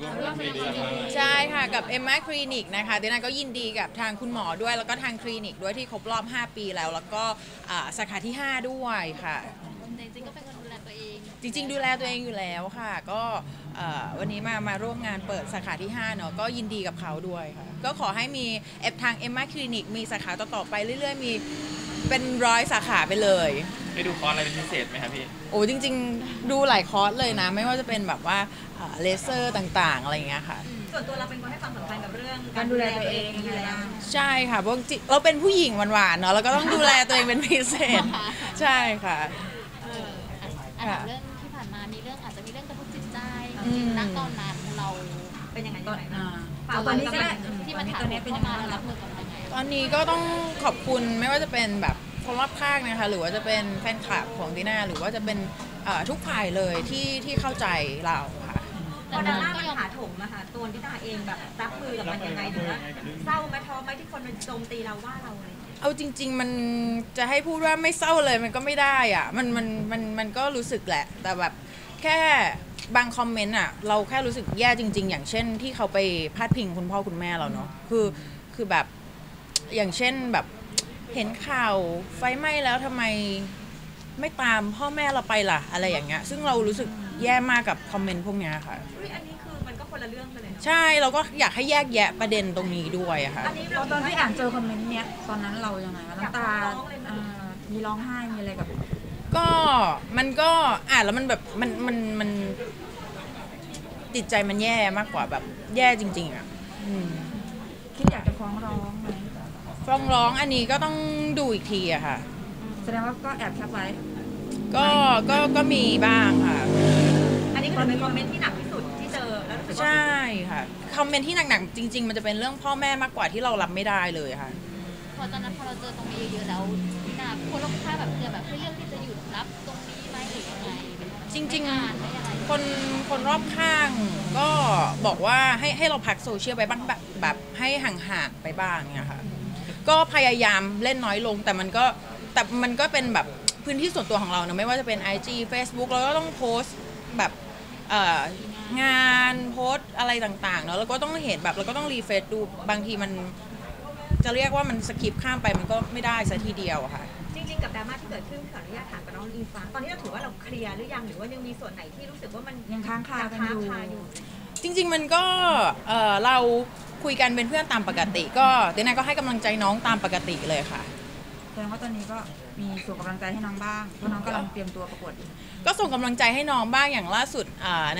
ร่วมคลินิกใช่ค่ะกับเอ็มมาคลินิกนะคะตินาก็ยินดีกับทางคุณหมอด้วยแล้วก็ทางคลินิกด้วยที่ครบรอบ5 ปีแล้วก็สาขาที่5ด้วยค่ะจริงๆก็เป็นคนดูแลตัวเองจริงๆดูแลตัวเองอยู่แล้วค่ะก็วันนี้มาร่วมงานเปิดสาขาที่5เนาะก็ยินดีกับเขาด้วยค่ะก็ขอให้มีทางเอ็มมาคลินิกมีสาขาต่อๆไปเรื่อยๆมีเป็น100 สาขาไปเลยได้ดูคอร์สอะไรเป็นพิเศษไหมครับพี่โอ้จริงๆดูหลายคอร์สเลยนะไม่ว่าจะเป็นแบบว่าเลเซอร์ต่างๆอะไรอย่างเงี้ยค่ะส่วนตัวเราเป็นคนให้ความสำคัญกับเรื่องการดูแลตัวเองอยู่แล้วใช่ค่ะเพราะเราเป็นผู้หญิงหวานๆเนาะเราก็ต้องดูแลตัวเองเป็นพิเศษใช่ค่ะเรื่องที่ผ่านมามีเรื่องอาจจะมีเรื่องกระทบจิตใจณตอนนั้นเราเป็นยังไงตอนนี้ตอนนี้ก็ที่มันถามเข้ามาแล้วรับมือกับยังไงตอนนี้ก็ต้องขอบคุณไม่ว่าจะเป็นแบบคนรอบข้างนะคะหรือว่าจะเป็นแฟนคลับของติน่าหรือว่าจะเป็นทุกฝ่ายเลยที่เข้าใจเราค่ะพอดราม่ามันถาโถมนะคะตัวติน่าเองแบบรับมือกับมันยังไงหรือว่าเศร้าไหมท้อไหมที่คนมันโจมตีเราว่าเราอะไรเอาจริงๆมันจะให้พูดว่าไม่เศร้าเลยมันก็ไม่ได้อ่ะมันก็รู้สึกแหละแต่แบบแค่บางคอมเมนต์อ่ะเราแค่รู้สึกแย่จริงๆอย่างเช่นที่เขาไปพาดพิงคุณพ่อคุณแม่เราเนาะคือแบบอย่างเช่นแบบเห็นข่าวไฟไหม้แล้วทำไมไม่ตามพ่อแม่เราไปล่ะอะไรอย่างเงี้ยซึ่งเรารู้สึกแย่มากกับคอมเมนต์พวกนี้ค่ะอันนี้คือมันก็คนละเรื่องเลยใช่เราก็อยากให้แยกแยะประเด็นตรงนี้ด้วยค่ะอันนี้เราตอนที่อ่านเจอคอมเมนต์เนี้ยตอนนั้นเรายังไงน้ำตามีร้องไห้มีอะไรกับก็มันก็อ่านแล้วมันแบบมันจิตใจมันแย่มากกว่าแบบแย่จริงๆอ่ะคิดอยากจะฟ้องร้องไหมฟ้องร้องอันนี้ก็ต้องดูอีกทีอะค่ะแสดงว่าก็แอบแคปไว้ก็มีบ้างค่ะอันนี้ก็เป็นคอมเมนต์ที่หนักที่สุดที่เจอแล้วรู้สึกว่าใช่ค่ะคอมเมนต์ที่หนักๆจริงๆมันจะเป็นเรื่องพ่อแม่มากกว่าที่เรารับไม่ได้เลยค่ะพอตอนนั้นพอเราเจอตรงนี้เยอะๆแล้วน่าคนรอบข้างแบบเจอแบบเรื่องที่จะหยุดรับตรงนี้ไหมหรือยังไงจริงๆคนรอบข้างก็บอกว่าให้เราพักโซเชียลไปบ้างแบบให้ห่างๆไปบ้างเนี่ยค่ะก็พยายามเล่นน้อยลงแต่มันก็เป็นแบบพื้นที่ส่วนตัวของเราเนอะไม่ว่าจะเป็น IG Facebook เราก็ต้องโพสต์แบบงานโพสต์อะไรต่างๆเนอะแล้วก็ต้องเห็นแบบเราก็ต้องรีเฟรชดูบางทีมันจะเรียกว่ามันสคิปข้ามไปมันก็ไม่ได้ซะทีเดียวค่ะจริงๆกับดราม่าที่เกิดขึ้นขออนุญาตถามกับน้องอิงฟ้าตอนนี้เราถือว่าเราเคลียร์หรือยังหรือว่ายังมีส่วนไหนที่รู้สึกว่ามันยังค้างคากันอยู่จริงๆมันก็เราคุยกันเป็นเพื่อนตามปกติก็เดน่าก็ให้กำลังใจน้องตามปกติเลยค่ะแสดงว่าตอนนี้ก็มีส่งกำลังใจให้น้องบ้างเพราะน้องกำลังเตรียมตัวประกวดก็ส่งกำลังใจให้น้องบ้างอย่างล่าสุดใน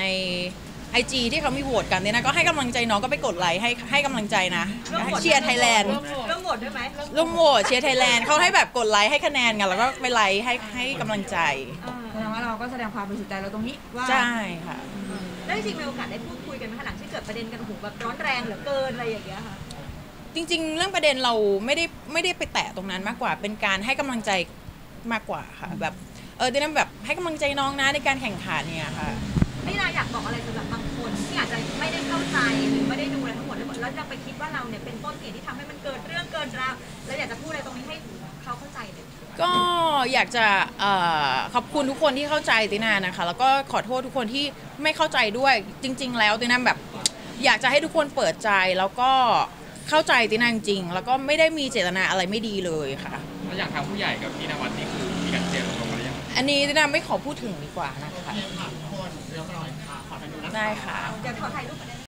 IG ที่เขามีโหวตกันเนี่ยนะก็ให้กำลังใจน้องก็ไปกดไลค์ให้กำลังใจนะเชียร์ไทยแลนด์ร่วมโหวตด้วยไหมร่วมโหวตเชียร์ไทยแลนด์เขาให้แบบกดไลค์ให้คะแนนกันแล้วก็ไปไลค์ให้กำลังใจแสดงว่าเราก็แสดงความบริสุทธิ์ใจเราตรงนี้ว่าใช่ค่ะแล้วจริงๆมีโอกาสได้พูดคุยกันไหมคะหลังที่เกิดประเด็นกันหูแบบร้อนแรงเหลือเกินอะไรอย่างเงี้ยค่ะจริงๆเรื่องประเด็นเราไม่ได้ไปแตะตรงนั้นมากกว่าเป็นการให้กำลังใจมากกว่าค่ะแบบเดี๋ยวนั้นแบบให้กำลังใจน้องนะในการแข่งขันเนี่ยค่ะนี่เราอยากบอกอะไรสำหรับบางคนที่อาจจะไม่ได้เข้าใจหรือไม่ได้ดูอะไรทั้งหมดแล้วยังไปคิดว่าเราเนี่ยเป็นต้นเหตุที่ทำให้มันเกิดเรื่องเกินราวแล้วอยากจะพูดอะไรตรงนี้ให้เขาเข้าใจเลยก็อยากจะขอบคุณทุกคนที่เข้าใจตินานะคะแล้วก็ขอโทษทุกคนที่ไม่เข้าใจด้วยจริงๆแล้วตินาแบบอยากจะให้ทุกคนเปิดใจแล้วก็เข้าใจตินาจริงๆแล้วก็ไม่ได้มีเจตนาอะไรไม่ดีเลยค่ะแล้วอย่างทางผู้ใหญ่กับพี่นวัดนี่คือมีการเจรจากันหรือยังอันนี้ตินาไม่ขอพูดถึงดีกว่านะคะได้ค่ะเดี๋ยวขอถ่ายรูปกัน